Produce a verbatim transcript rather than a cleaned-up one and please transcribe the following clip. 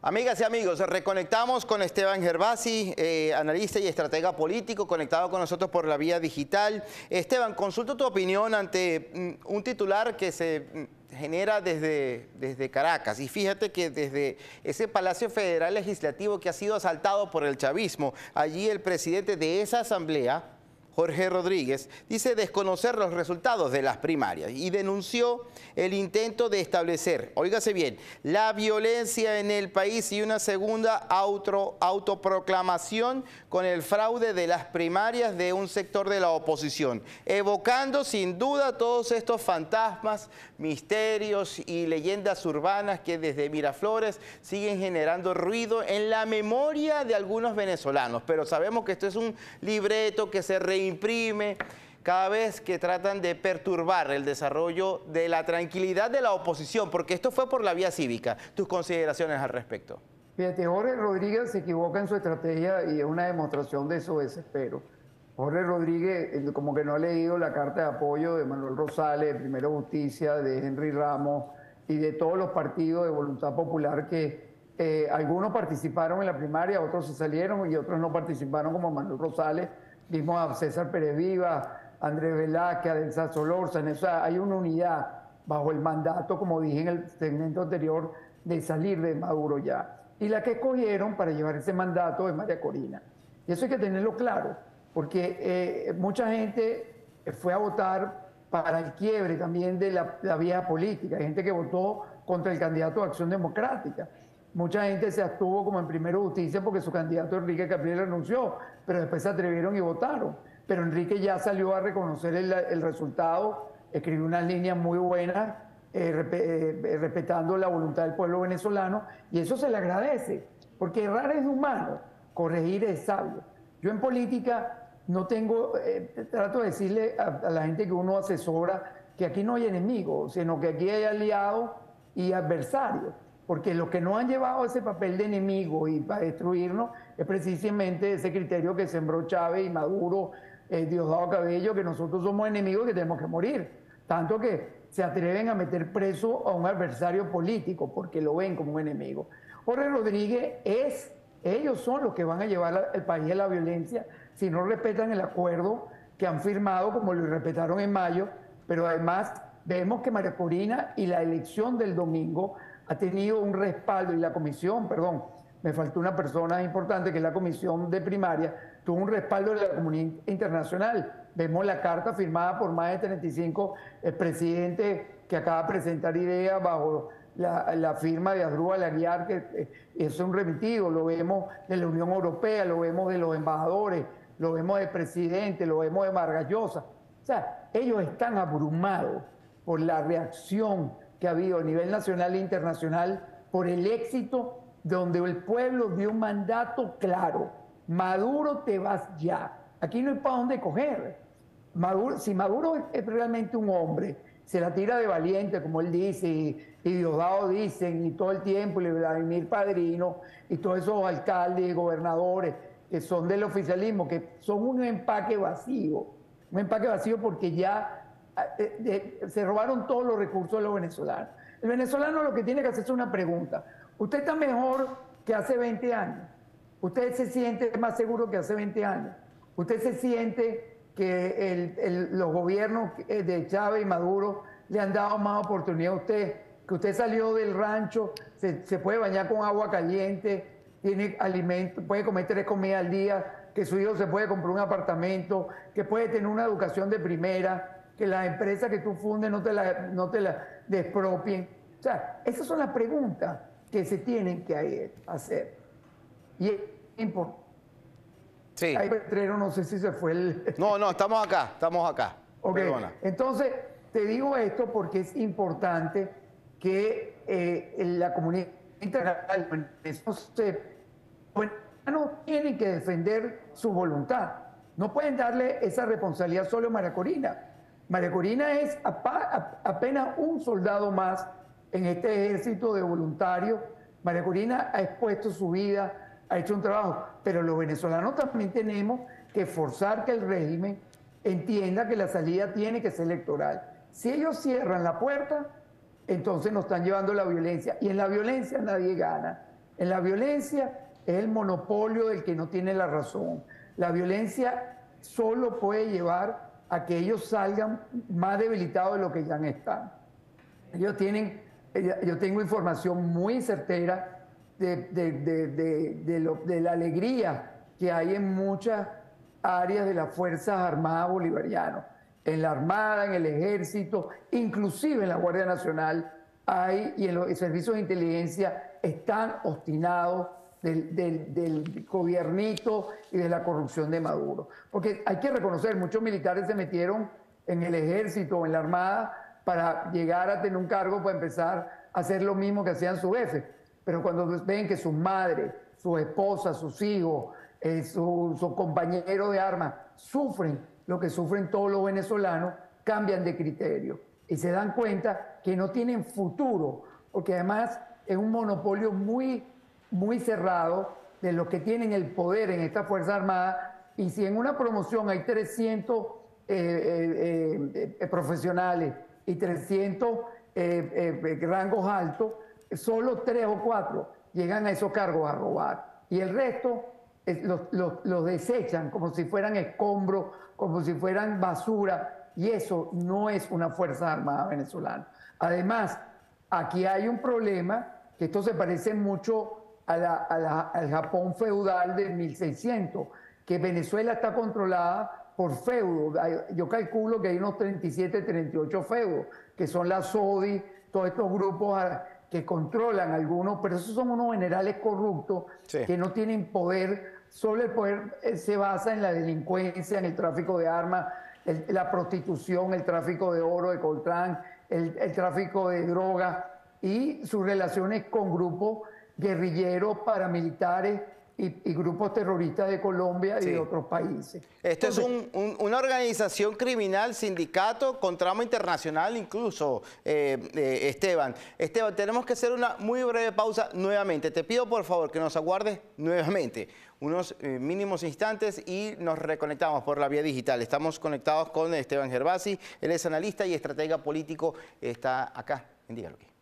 Amigas y amigos, reconectamos con Esteban Gervasi, eh, analista y estratega político, conectado con nosotros por la vía digital. Esteban, consulto tu opinión ante mm, un titular que se mm, genera desde, desde Caracas. Y fíjate que desde ese Palacio Federal Legislativo que ha sido asaltado por el chavismo, allí el presidente de esa asamblea, Jorge Rodríguez, dice desconocer los resultados de las primarias y denunció el intento de establecer, óigase bien, la violencia en el país y una segunda auto, autoproclamación con el fraude de las primarias de un sector de la oposición, evocando sin duda todos estos fantasmas, misterios y leyendas urbanas que desde Miraflores siguen generando ruido en la memoria de algunos venezolanos. Pero sabemos que esto es un libreto que se reinicia imprime cada vez que tratan de perturbar el desarrollo de la tranquilidad de la oposición, porque esto fue por la vía cívica. ¿Tus consideraciones al respecto? Fíjate, Jorge Rodríguez se equivoca en su estrategia y es una demostración de su desespero. Jorge Rodríguez como que no ha leído la carta de apoyo de Manuel Rosales, de Primero Justicia, de Henry Ramos y de todos los partidos de Voluntad Popular que eh, algunos participaron en la primaria, otros se salieron y otros no participaron, como Manuel Rosales. Vimos a César Pérez Viva, Andrés Velázquez, Adelsa Solórzano. O sea, hay una unidad bajo el mandato, como dije en el segmento anterior, de salir de Maduro ya. Y la que escogieron para llevar ese mandato es María Corina. Y eso hay que tenerlo claro, porque eh, mucha gente fue a votar para el quiebre también de la, la vía política. Hay gente que votó contra el candidato de Acción Democrática. Mucha gente se abstuvo como en Primero Justicia porque su candidato Enrique Capriles renunció, pero después se atrevieron y votaron. Pero Enrique ya salió a reconocer el, el resultado, escribió unas líneas muy buenas, eh, rep, eh, respetando la voluntad del pueblo venezolano, y eso se le agradece, porque errar es humano, corregir es sabio. Yo en política no tengo, eh, trato de decirle a, a la gente que uno asesora que aquí no hay enemigos, sino que aquí hay aliados y adversarios. Porque los que no han llevado ese papel de enemigo y para destruirnos es precisamente ese criterio que sembró Chávez y Maduro, eh, Diosdado Cabello, que nosotros somos enemigos y que tenemos que morir. Tanto que se atreven a meter preso a un adversario político porque lo ven como un enemigo. Jorge Rodríguez es, ellos son los que van a llevar al país a la violencia si no respetan el acuerdo que han firmado, como lo respetaron en mayo, pero además vemos que María Corina y la elección del domingo ha tenido un respaldo, y la comisión, perdón, me faltó una persona importante, que es la comisión de primaria, tuvo un respaldo de la comunidad internacional. Vemos la carta firmada por más de treinta y cinco presidentes que acaba de presentar ideas bajo la, la firma de Asdrúbal Aguiar, que eh, es un remitido. Lo vemos de la Unión Europea, lo vemos de los embajadores, lo vemos del presidente, lo vemos de Vargas Llosa. O sea, ellos están abrumados por la reacción que ha habido a nivel nacional e internacional por el éxito donde el pueblo dio un mandato claro. Maduro, te vas ya. Aquí no hay para dónde coger. Maduro, si Maduro es realmente un hombre, se la tira de valiente, como él dice, y, y Diosdado dicen, y todo el tiempo, y Vladimir Padrino, y todos esos alcaldes y gobernadores que son del oficialismo, que son un empaque vacío. Un empaque vacío porque ya De, de, se robaron todos los recursos de los venezolanos. El venezolano lo que tiene que hacer es una pregunta. ¿Usted está mejor que hace veinte años? ¿Usted se siente más seguro que hace veinte años? ¿Usted se siente que el, el, los gobiernos de Chávez y Maduro le han dado más oportunidad a usted? Que usted salió del rancho, se, se puede bañar con agua caliente, tiene alimento, puede comer tres comidas al día, que su hijo se puede comprar un apartamento, que puede tener una educación de primera, que las empresas que tú fundes no te la, no te la despropien. O sea, esas son las preguntas que se tienen que hacer. Y es importante. Sí. Hay Petrero, no sé si se fue el... No, no, estamos acá, estamos acá. Okay. Perdona. Entonces, te digo esto porque es importante que eh, la comunidad internacional no tienen que defender su voluntad. No pueden darle esa responsabilidad solo a María Corina. María Corina es apenas un soldado más en este ejército de voluntarios. María Corina ha expuesto su vida, ha hecho un trabajo, pero los venezolanos también tenemos que forzar que el régimen entienda que la salida tiene que ser electoral. Si ellos cierran la puerta, entonces nos están llevando a la violencia, y en la violencia nadie gana. En la violencia es el monopolio del que no tiene la razón. La violencia solo puede llevar a que ellos salgan más debilitados de lo que ya están. Ellos tienen, yo tengo información muy certera de, de, de, de, de, lo, de la alegría que hay en muchas áreas de las Fuerzas Armadas Bolivarianas. En la Armada, en el Ejército, inclusive en la Guardia Nacional, hay, y en los servicios de inteligencia están obstinados del, del, del gobiernito y de la corrupción de Maduro. Porque hay que reconocer, muchos militares se metieron en el Ejército o en la Armada para llegar a tener un cargo, para empezar a hacer lo mismo que hacían sus jefes. Pero cuando ven que sus madres, sus esposas, sus hijos, eh, sus su compañeros de armas sufren lo que sufren todos los venezolanos, cambian de criterio y se dan cuenta que no tienen futuro, porque además es un monopolio muy, muy cerrado de los que tienen el poder en esta Fuerza Armada. Y si en una promoción hay trescientos eh, eh, eh, profesionales y trescientos eh, eh, rangos altos, solo tres o cuatro llegan a esos cargos a robar. Y el resto eh, los, los, los desechan como si fueran escombros, como si fueran basura. Y eso no es una Fuerza Armada venezolana. Además, aquí hay un problema, que esto se parece mucho a la, a la, al Japón feudal de mil seiscientos, que Venezuela está controlada por feudos. Yo calculo que hay unos treinta y siete, treinta y ocho feudos, que son la S O D I, todos estos grupos que controlan algunos, pero esos son unos generales corruptos, sí, que no tienen poder. Solo el poder se basa en la delincuencia, en el tráfico de armas, el, la prostitución, el tráfico de oro, de coltrán, el, el tráfico de droga y sus relaciones con grupos guerrilleros, paramilitares y, y grupos terroristas de Colombia y sí, de otros países. Esto Entonces, es un, un, una organización criminal, sindicato, con trama internacional incluso, eh, eh, Esteban. Esteban, tenemos que hacer una muy breve pausa nuevamente. Te pido por favor que nos aguardes nuevamente unos eh, mínimos instantes y nos reconectamos por la vía digital. Estamos conectados con Esteban Gervasi, él es analista y estratega político, está acá en Dígalo Aquí.